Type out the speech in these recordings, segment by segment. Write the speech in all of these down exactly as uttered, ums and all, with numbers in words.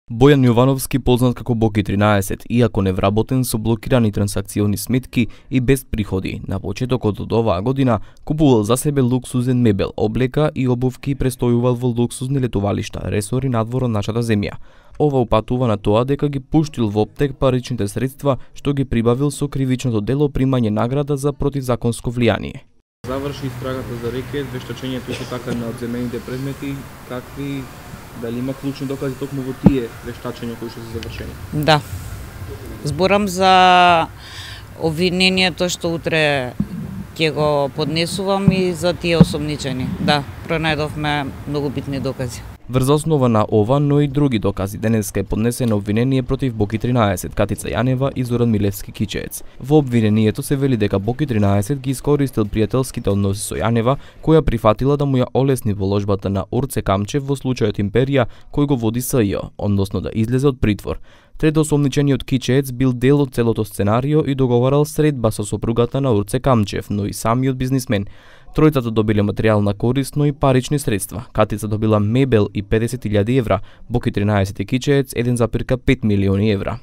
Бојан Јовановски, познат како Боки тринаесет, иако невработен со блокирани трансакциони сметки и без приходи, на почетокот од оваа година купувал за себе луксузен мебел, облека и обувки и престојувал во луксузни летувалишта, ресори надвор од нашата земја. Ова упатува на тоа дека ги пуштил во оптек паричните средства што ги прибавил со кривичното дело примање награда за противзаконско влијание. Заврши истрагата за рекет, вештачењето исто така на одземените предмети, какви дали има клучни докази токму во тие вештачења кои што се завршени? Да. Зборам за обвинението што утре ќе го поднесувам и за тие осомничени. Да, пронајдовме многу битни докази. Врз основа на ова, но и други докази, денеска е поднесено обвинение против Боки тринаесет, Катица Јанева и Зоран Милевски Кичеец. Во обвинението се вели дека Боки тринаесет ги искористил пријателските односи со Јанева, која прифатила да му ја олесни воложбата на Орце Камчев во случајот Империја, кој го води СЈО, односно да излезе од притвор. Трето осомничениот Кичеец бил дел од целото сценарио и договарал средба со сопругата на Орце Камчев, но и самиот бизнисмен. Тројцата добиле материјална корист, но и парични средства. Катица добила мебел и педесет илјади евра, Боки тринаесет и Кичеец еден запирка пет милиони евра.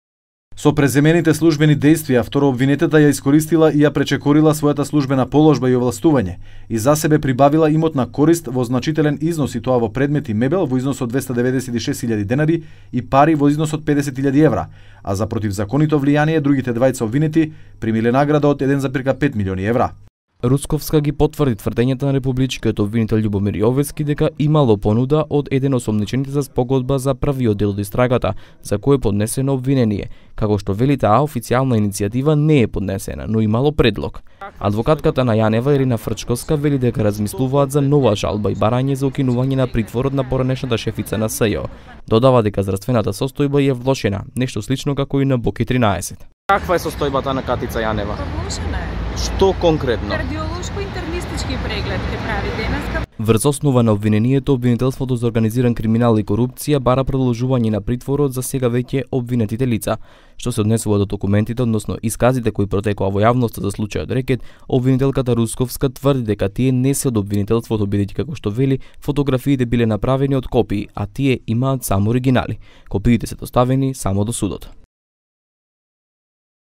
Со преземените службени действија, второобвинетата ја искористила и ја пречекорила својата службена положба и овластување и за себе прибавила имотна корист во значителен износ, и тоа во предмети мебел во износ од двесте деветдесет и шест илјади денари и пари во износ од педесет илјади евра, а за противзаконито влијание другите двајца обвинети примиле награда од еден запирка пет милиони евра. Русковска ги потврди тврдењата на републичкиот обвинител Љубомир Јовевски дека имало понуда од еден осомничените за спогодба за правиот дел од истрагата, за кој е поднесено обвинение. Како што вели таа, официјална иницијатива не е поднесена, но имало предлог. Адвокатката на Јанева, Ирина Фрчковска, вели дека размислуваат за нова жалба и барање за укинување на притворот на поранешната шефица на СЈО. Додава дека здравствената состојба е влошена, нешто слично како и на Боки тринаесет. Каква е состојбата на Катица Јанева? Влошена е. Што конкретно? Кардиолошко-интернистички преглед ќе прави денеска. Врз основа на обвинението, обвинителството за организиран криминал и корупција бара продолжување на притворот за сега веќе обвинетите лица. Што се однесува до документите, односно исказите кои протекоа во јавноста за случајот Рекет, обвинителката Русковска тврди дека тие не се од обвинителството, бидејќи како што вели, фотографиите биле направени од копии, а тие имаат само оригинали. Копиите се доставени само до судот.